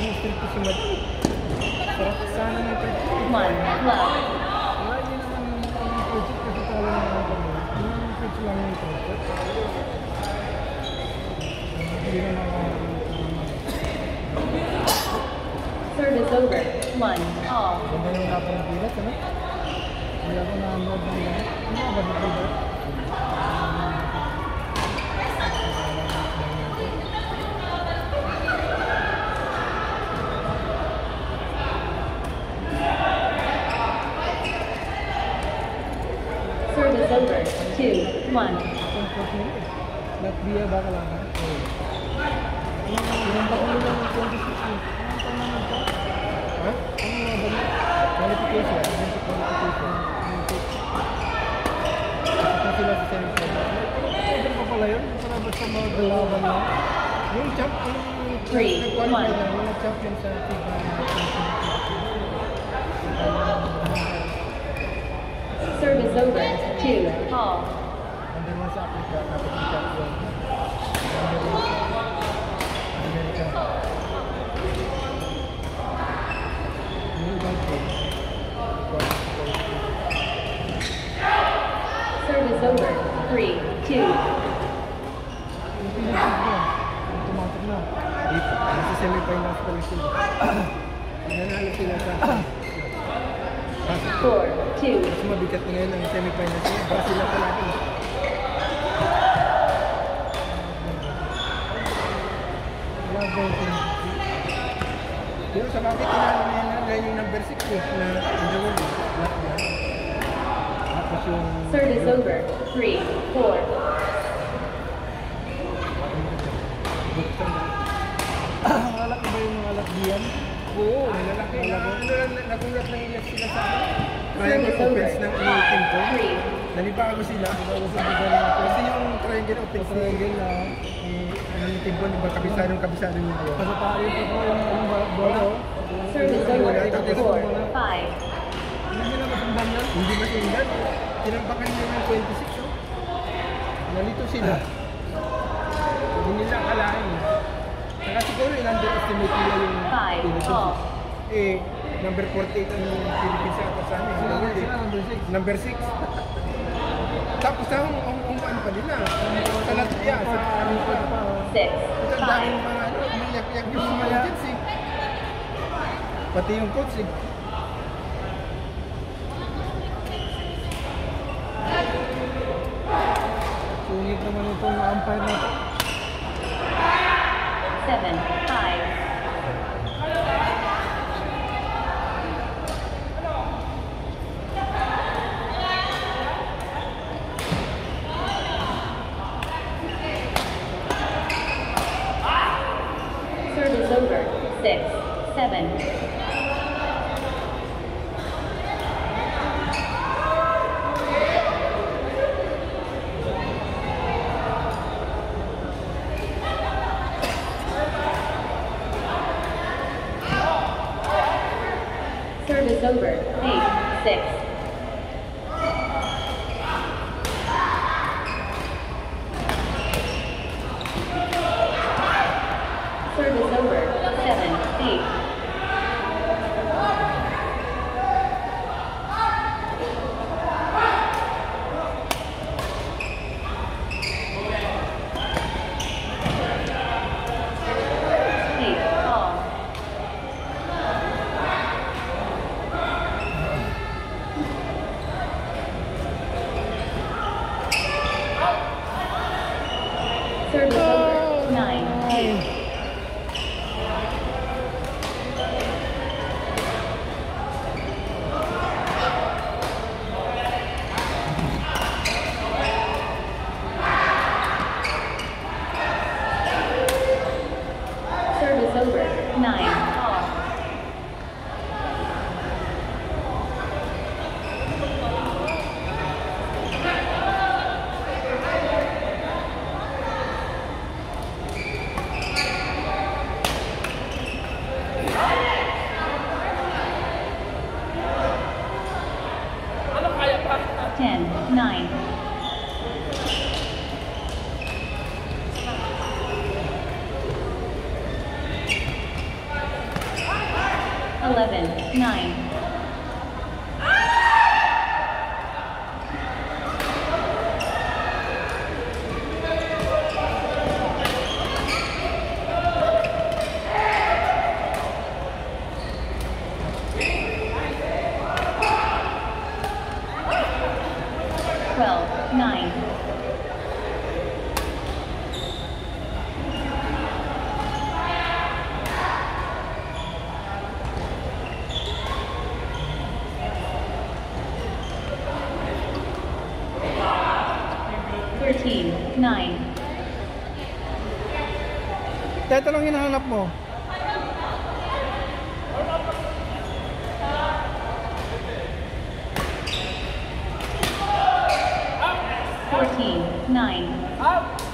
pinag-strip ko si Madam. Sarap sana ng project. One love. Wala, hindi naman yung project kasi tala naman kami. Yung project lang yung project. Hindi naman Service over. One all. ganda yung laban ng bilat, ano? Hindi ako na-unload ng lahat. Ano ba dito ba? Service over. 2-1. Latvia ba kalaban? Oo. Ilang ba kami lang ng 26? Anong taon naman ito? Ha? Ano nga ba niya? Qualification. Ano sa qualification? Ito sila sa semi-final. Pwede pa pala yun? Para basta magalaban lang. Yung champ, yung nag-qualify lang, yung nag-champion sa FIBA. Service over. 2 all. Nandun lang sa Africa, tapos yung champion. America. Yung ibang team. Service over. 3-2. Yung pinag-team mo, automatic na. Nasa semi-finals pa rin sila. Nanalo sila sa 4-2. mas mabigat na ngayon ang semi-finals nila. Brazil lang pala ito. Wala ba yung pero sa bakit tinalo na yan dahil yung number 6 na in the world black na. Tapos yung Service over. 3-4. buksan na. Malaki ba yung mga Latvian? Oo, malalaki. Nagulat lang iyak sila sa triangle offense ng team ko. 3. Nanibago sila. Kasi yung triangle offense triangle na yung team ko, kabisado yung buwan. Kasi tayo ito po yung bola. Service over. 4-5. Hindi nila masundan yan. Hindi masundan. Tinampakan nila ng 26. Nalito sila. Hindi nila akalain. Saka siguro in-underestimate nila yung Philippines. Number 48 ang Philippines sa atas amin. Number 6. Tapos ang ano pa nila. Sa Latvia. Sa 6-5. dahil mga umiyak-iyak yung mga agents eh. Pati yung coach eh. Sungit naman itong umpire na ito. 7-5. Service over. 6-7. Service over. 8-6. Service over. 7-8. Service over. 9-8. Service over. 9-all. 11, 9. Twelve, 9. 13, 9. Ito lang hinahanap mo. 14, 9. Out!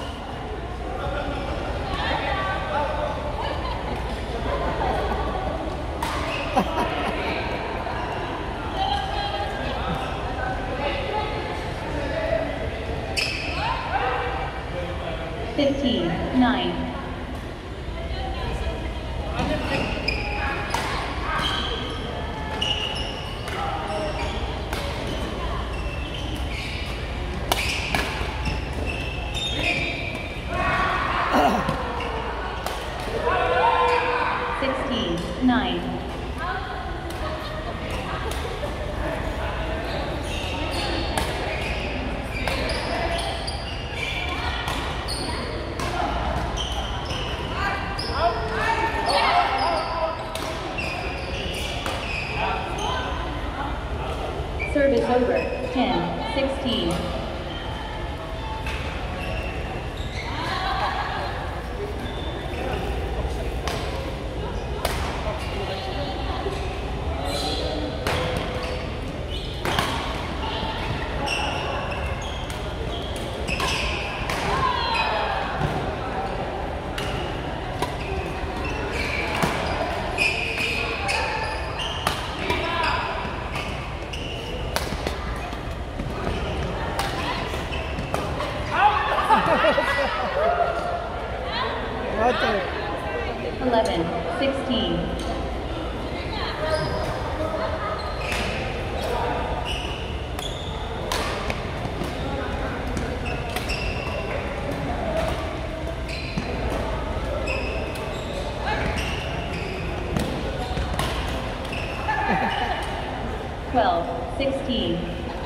15, 9. 16, 9. 'Service over. 10, 16. 11, 16. 12, 16.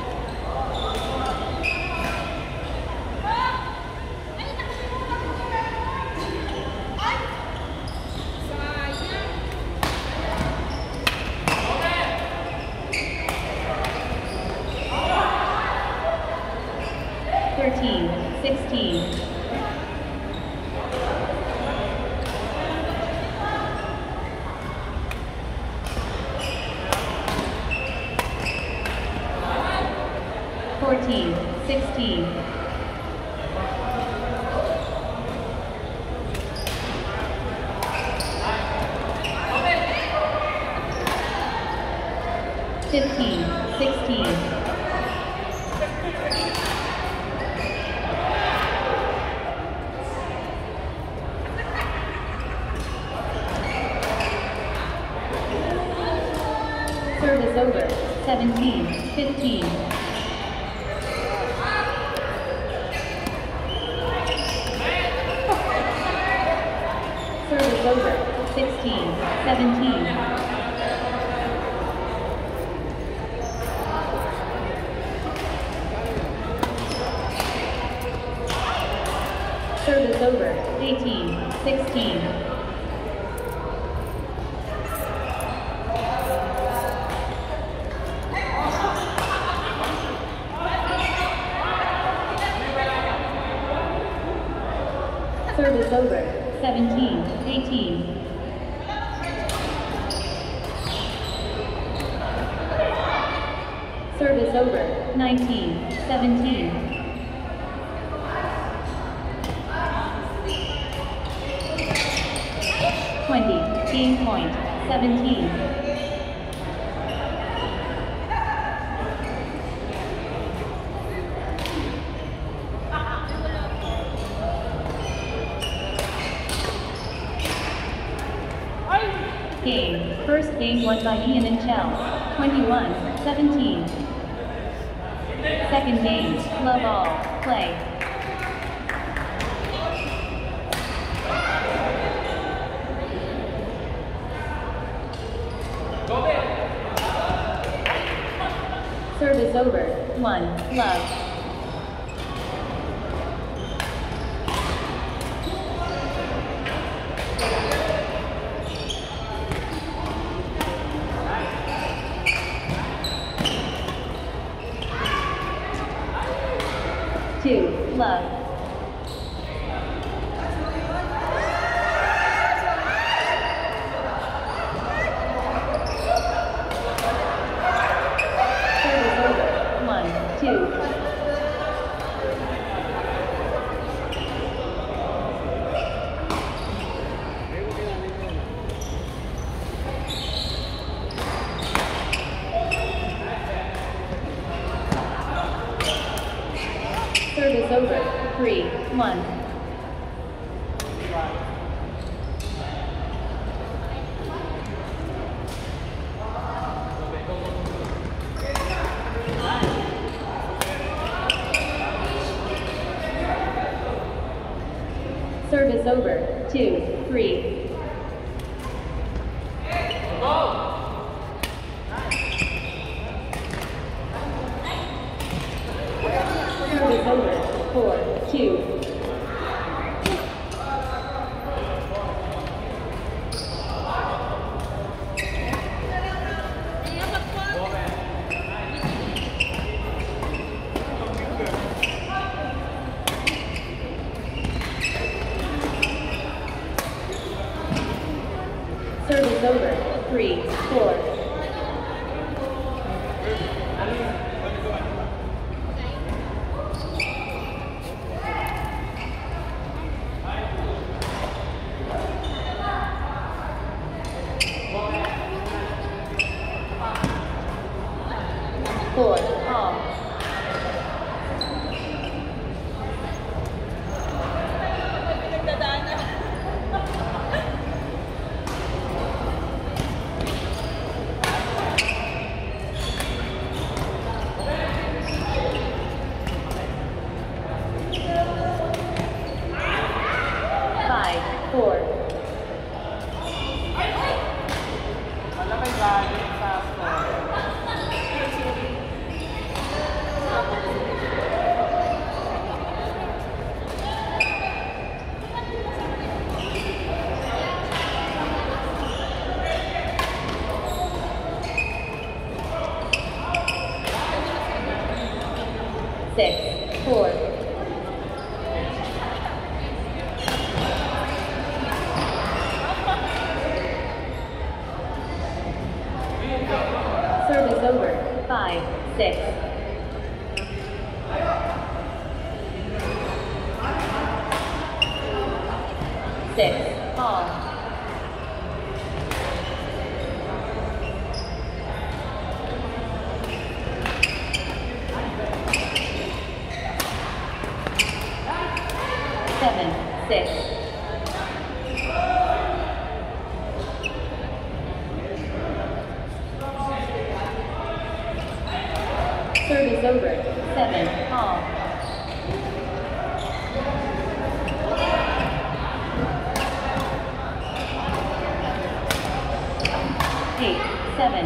13, 16. 14, 16. 15, 16. 17, 15. 16, 17. Service over. 18, 16. 17, 18. Service over. 19, 17. 20, game point. 17. Ay! game. First game won by Ian and Chell. 21-17. Second game, love all, play. Service over. 1, love. Two, love. Service over. 1, 2. Service over. 3, 1. Service over. 2, 3. Service over. 4, 2. Service over. 3, 4. Four, all. Five, 4. Six, 4. Service over. 5, 6. Six, all. Seven, 6. Service over. 7, all. 8, 7.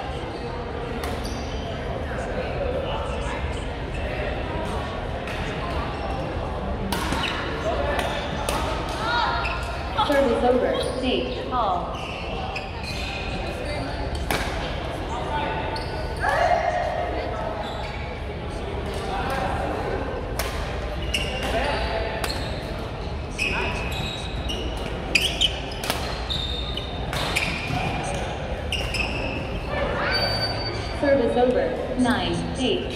Service over. 8, all. Service over. 9, 8.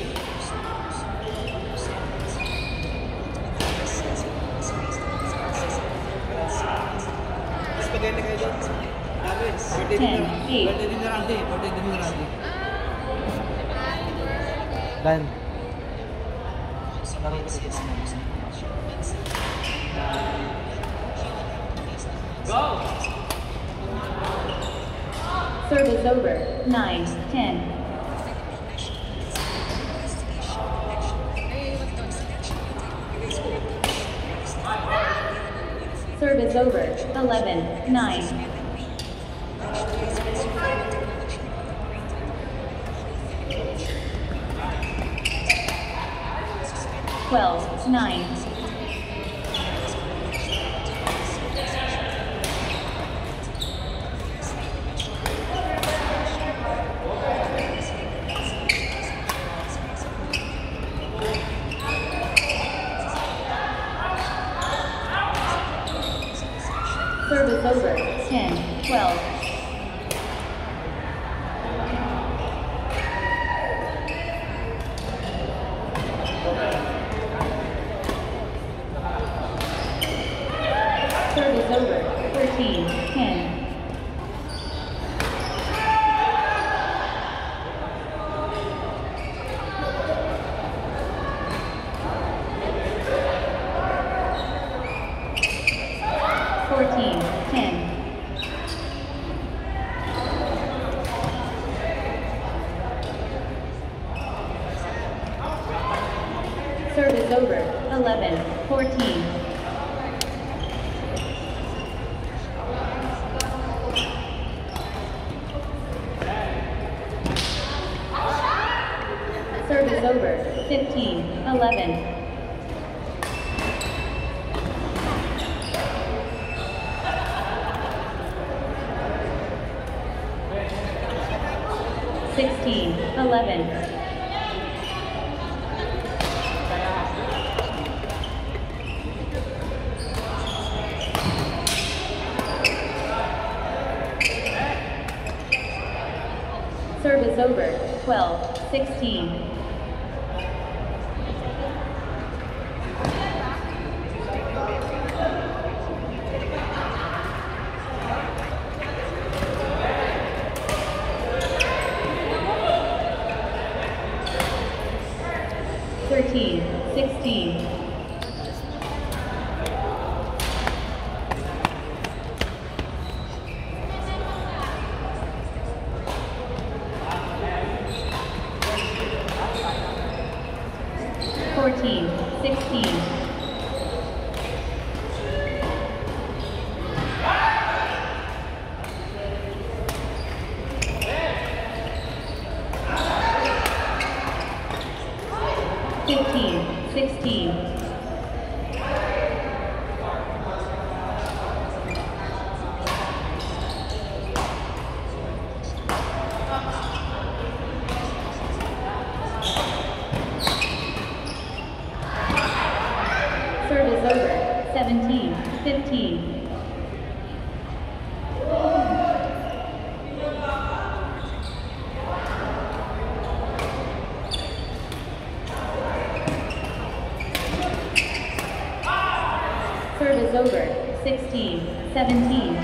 Spaghetti kayo doon. Dami. 10, 8. Birthday din na Randy. Birthday din na Randy. Dan. Go! Service over. 9, 10. Service over. 11, 9. Twelve, 9. Service over. 10, 12. Service over. 13, 10. Fourteen, 10. Service over. 11, 14. Service over. 15, 11. Sixteen, 11. Service over. 12, 16. Thirteen, 16. Fourteen, 16. Fifteen, 16. Service over. 17, 15. Service over. 16, 17.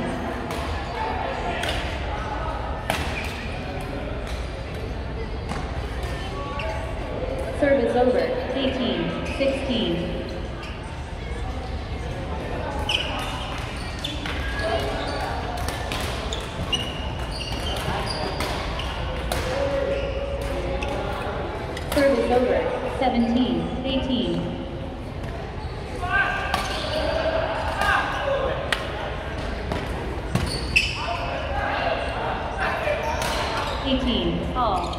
Service over. 18, 16. Service over. 17, 18. 18, all.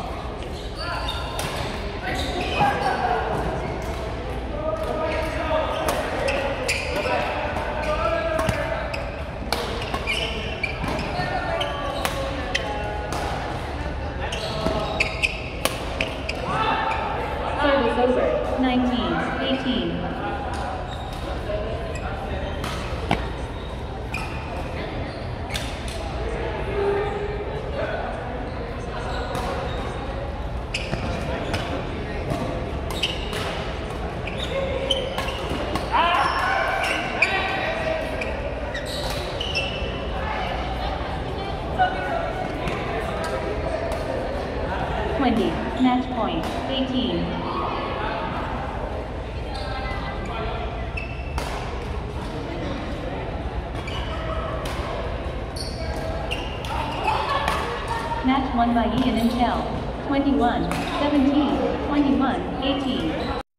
Service over. 19, 18. Match point. 18. won by Ian and Kel. 21, 17, 21, 18.